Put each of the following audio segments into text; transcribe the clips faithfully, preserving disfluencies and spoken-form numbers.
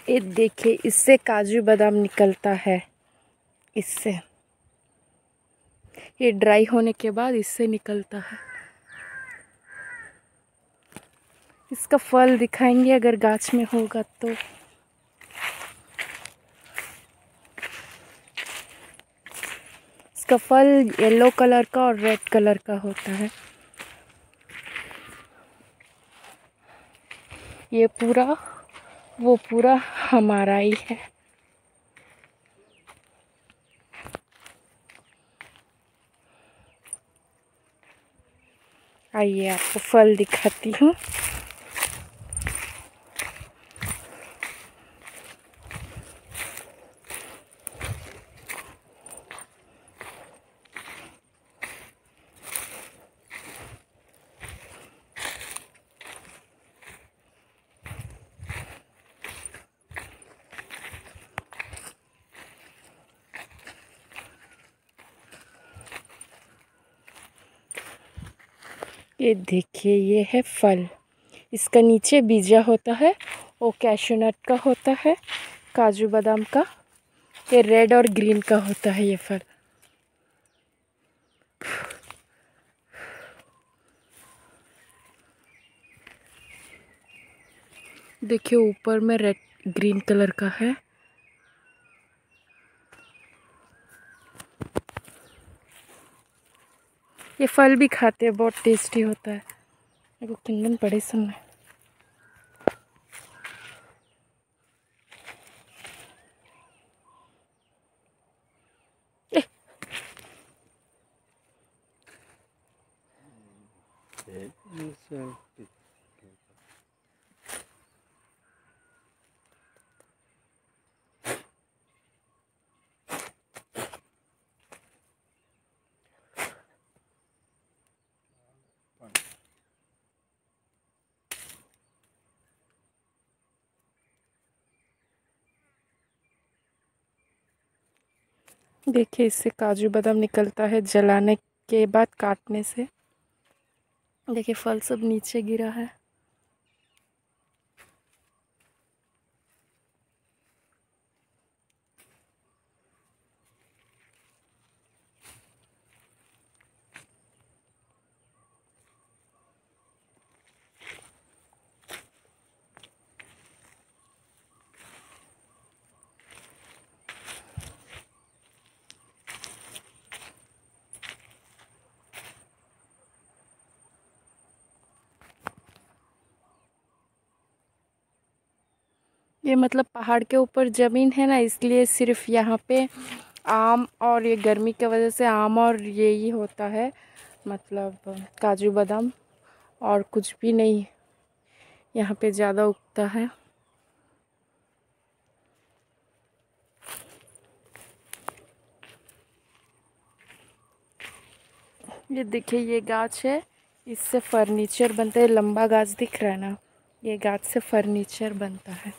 ये देखिए, इससे काजू बादाम निकलता है। इससे ये ड्राई होने के बाद इससे निकलता है। इसका फल दिखाएंगे अगर गाछ में होगा तो। इसका फल येलो कलर का और रेड कलर का होता है। ये पूरा वो पूरा हमारा ही है। आइए आपको फल दिखाती हूँ। ये देखिए, ये है फल। इसका नीचे बीजा होता है, वो कैशू नट का होता है, काजू बादाम का। ये रेड और ग्रीन का होता है ये फल। देखिए ऊपर में रेड ग्रीन कलर का है। ये फल भी खाते हैं, बहुत टेस्टी होता है। देखो किंगन पड़े समय। देखिए इससे काजू बादाम निकलता है जलाने के बाद, काटने से। देखिए फल सब नीचे गिरा है। ये मतलब पहाड़ के ऊपर ज़मीन है ना, इसलिए सिर्फ यहाँ पे आम, और ये गर्मी की वजह से आम और ये ही होता है, मतलब काजू बादाम, और कुछ भी नहीं यहाँ पे ज़्यादा उगता है। ये देखिए, ये गाछ है, इससे फर्नीचर बनता है। लंबा गाछ दिख रहा है ना, ये गाछ से फर्नीचर बनता है।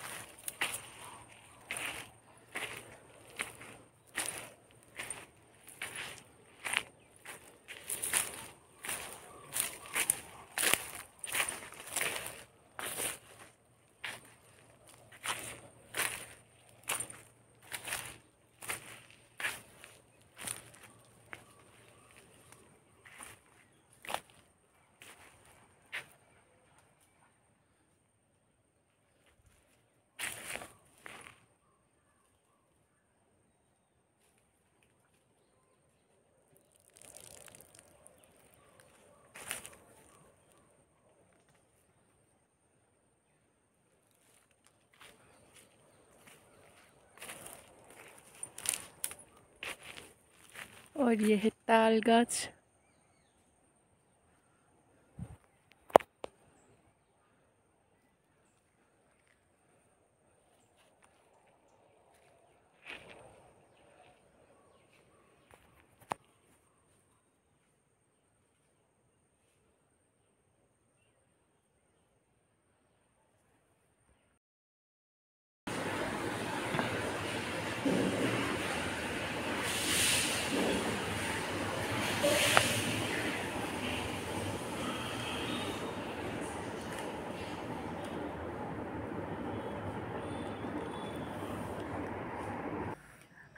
और ये है ताल गाछ।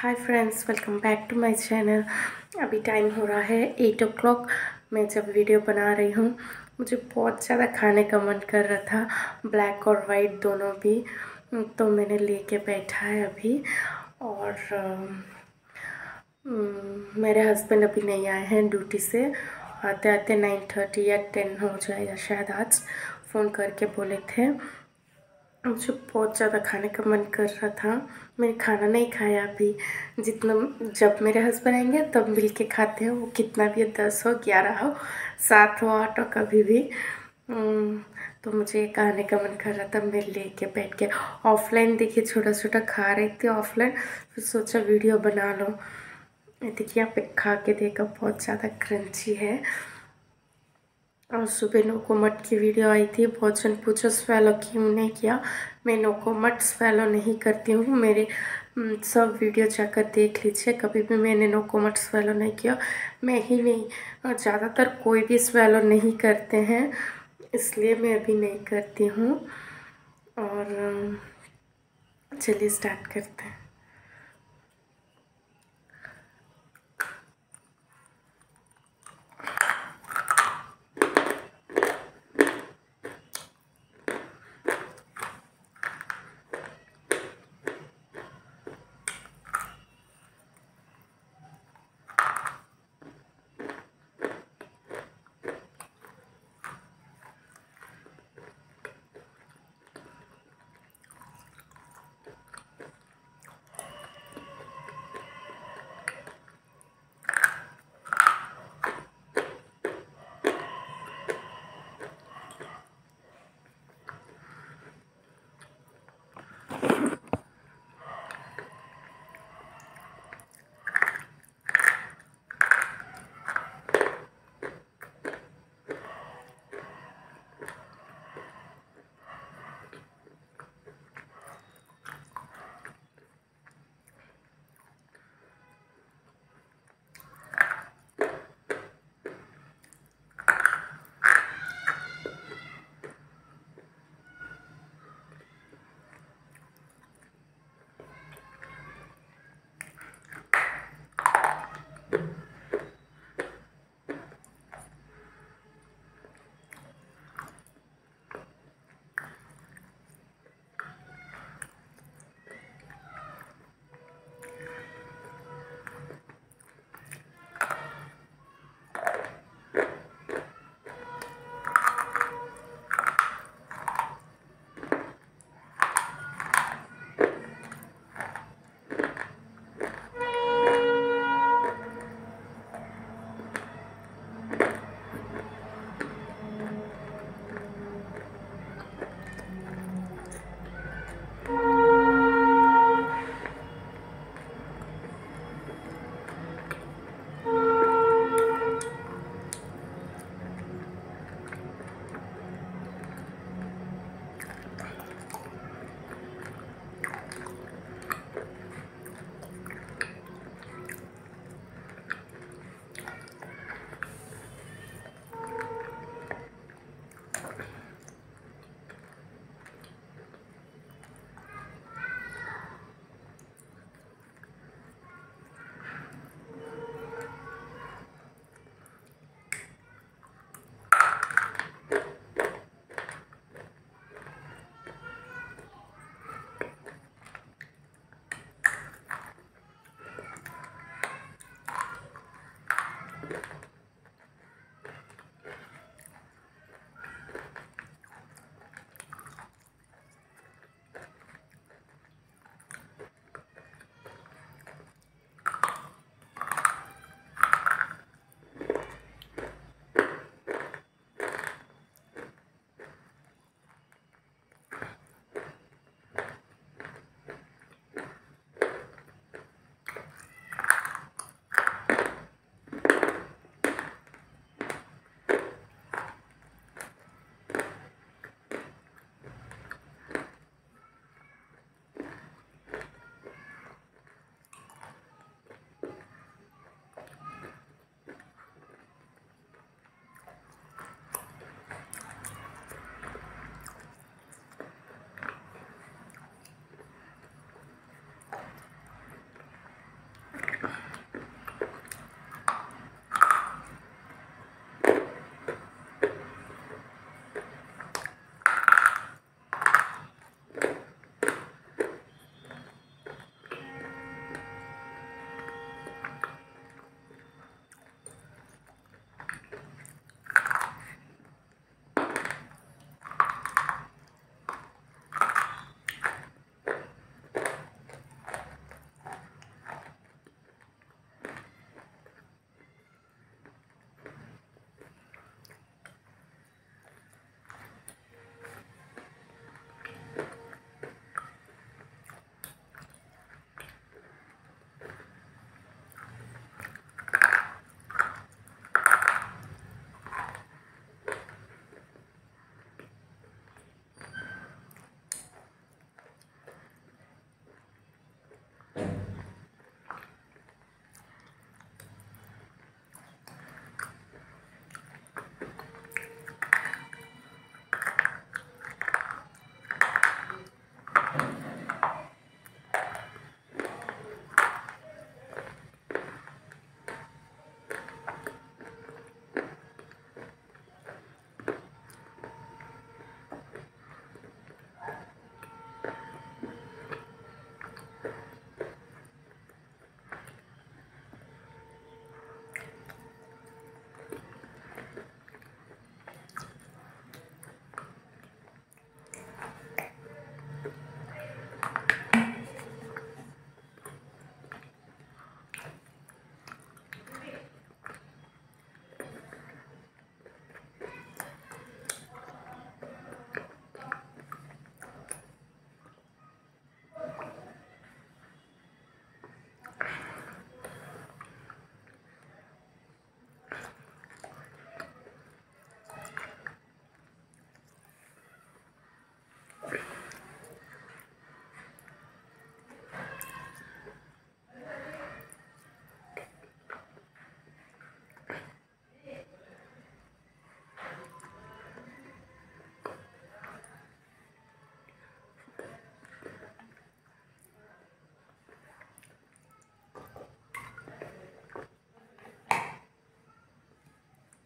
Hi friends, welcome back to my channel. अभी टाइम हो रहा है एट ओ क्लॉक। मैं जब वीडियो बना रही हूँ, मुझे बहुत ज़्यादा खाने का मन कर रहा था, ब्लैक और वाइट दोनों भी। तो मैंने लेके बैठा है अभी। और um, मेरे हस्बैंड अभी नहीं आए हैं ड्यूटी से। आते आते नाइन थर्टी या टेन हो जाएगा शायद। आज फ़ोन करके बोले थे। मुझे बहुत ज़्यादा खाने का मन कर रहा था। मैंने खाना नहीं खाया अभी। जितना जब मेरे हस्बैंड आएंगे तब मिल के खाते हैं, वो कितना भी दस हो, ग्यारह हो, सात हो, आठ हो, कभी भी। तो मुझे खाने का मन कर रहा था। मैं लेके बैठ के ऑफलाइन देखिए छोटा छोटा खा रही थी ऑफलाइन। फिर सोचा वीडियो बना लो। देखिए यहाँ पे खा के देखा, बहुत ज़्यादा क्रंची है। और सुबह नोकोमट की वीडियो आई थी, बहुत जन पूछो स्वेलो क्यों नहीं किया। मैं नोकोमट स्वेलो नहीं करती हूँ। मेरे सब वीडियो जाकर देख लीजिए, कभी भी मैंने नोकोमट स्वेलो नहीं किया। मैं ही नहीं, ज़्यादातर कोई भी स्वेलो नहीं करते हैं, इसलिए मैं अभी नहीं करती हूँ। और चलिए स्टार्ट करते हैं।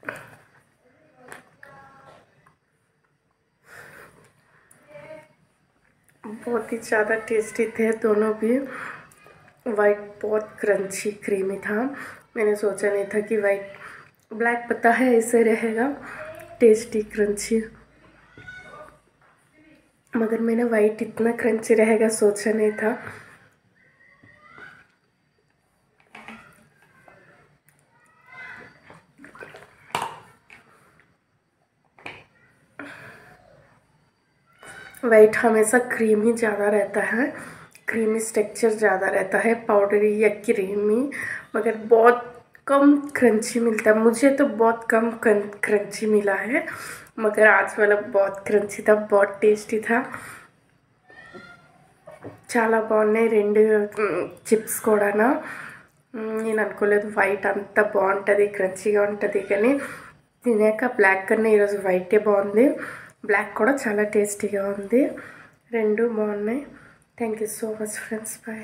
बहुत ही ज़्यादा टेस्टी थे दोनों भी। वाइट बहुत क्रंची क्रीमी था। मैंने सोचा नहीं था कि वाइट, ब्लैक पता है ऐसे रहेगा टेस्टी क्रंची, मगर मैंने वाइट इतना क्रंची रहेगा सोचा नहीं था। वाइट हमेशा क्रीमी ज़्यादा रहता है, क्रीमी टेक्सचर ज़्यादा रहता है, पाउडरी या क्रीमी, मगर बहुत कम क्रंची मिलता है। मुझे तो बहुत कम क्रंची मिला है, मगर आज वाला बहुत क्रंची था, बहुत टेस्टी था। చాలా బాగున్నాయి రెండు చిప్స్ కూడాను. నేను అనుకోలేదు వైట్ అంత బాగుంటుంది, క్రంచీగా ఉంటుంది, కానీ తినాక బ్లాక్ కన్నా ఈరోజు వైటే బాగుంది. బ్లాక్ కూడా చాలా టేస్టీగా ఉంది. రెండు బాగున్నాయి. Thank you so much friends. Bye.